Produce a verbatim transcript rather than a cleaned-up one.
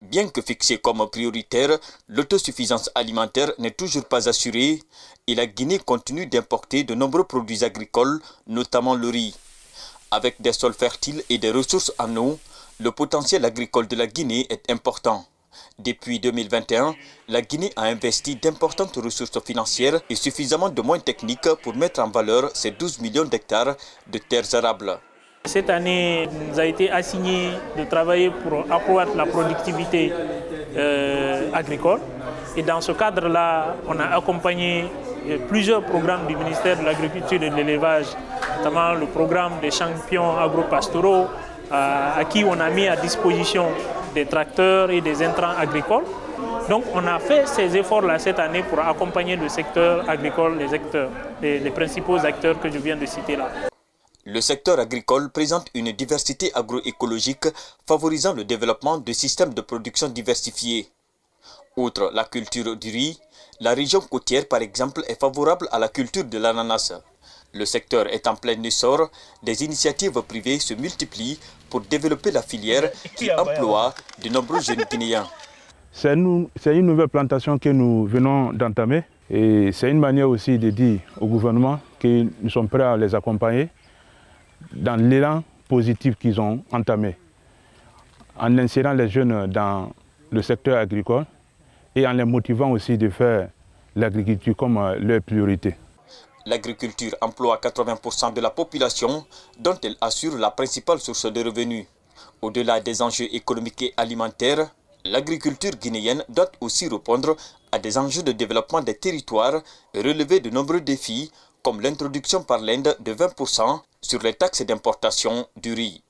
Bien que fixée comme prioritaire, l'autosuffisance alimentaire n'est toujours pas assurée et la Guinée continue d'importer de nombreux produits agricoles, notamment le riz. Avec des sols fertiles et des ressources en eau, le potentiel agricole de la Guinée est important. Depuis deux mille vingt et un, la Guinée a investi d'importantes ressources financières et suffisamment de moyens techniques pour mettre en valeur ses douze millions d'hectares de terres arables. Cette année, il nous a été assigné de travailler pour accroître la productivité euh, agricole. Et dans ce cadre-là, on a accompagné plusieurs programmes du ministère de l'Agriculture et de l'Élevage, notamment le programme des champions agro-pastoraux, à, à qui on a mis à disposition des tracteurs et des intrants agricoles. Donc on a fait ces efforts-là cette année pour accompagner le secteur agricole, les, acteurs, les, les principaux acteurs que je viens de citer là. Le secteur agricole présente une diversité agroécologique favorisant le développement de systèmes de production diversifiés. Outre la culture du riz, la région côtière par exemple est favorable à la culture de l'ananas. Le secteur est en plein essor, des initiatives privées se multiplient pour développer la filière qui emploie de nombreux jeunes Guinéens. C'est une, une nouvelle plantation que nous venons d'entamer et c'est une manière aussi de dire au gouvernement que nous sommes prêts à les accompagner dans l'élan positif qu'ils ont entamé, en insérant les jeunes dans le secteur agricole et en les motivant aussi de faire l'agriculture comme leur priorité. L'agriculture emploie quatre-vingts pour cent de la population, dont elle assure la principale source de revenus. Au-delà des enjeux économiques et alimentaires, l'agriculture guinéenne doit aussi répondre à des enjeux de développement des territoires et relever de nombreux défis, comme l'introduction par l'Inde de vingt pour cent sur les taxes d'importation du riz.